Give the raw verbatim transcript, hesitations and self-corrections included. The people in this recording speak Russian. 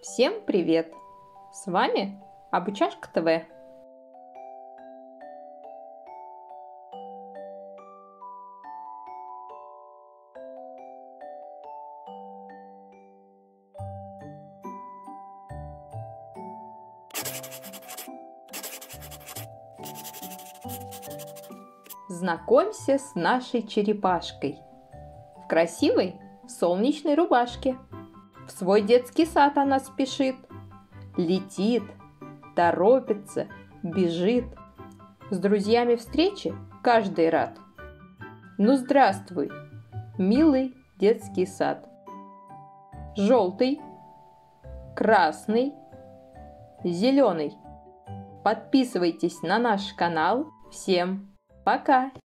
Всем привет! С вами Обучашка ТВ. Знакомься с нашей черепашкой в красивой солнечной рубашке. В свой детский сад она спешит, летит, торопится, бежит. С друзьями встречи каждый рад. Ну здравствуй, милый детский сад. Желтый, красный, зеленый. Подписывайтесь на наш канал. Всем пока!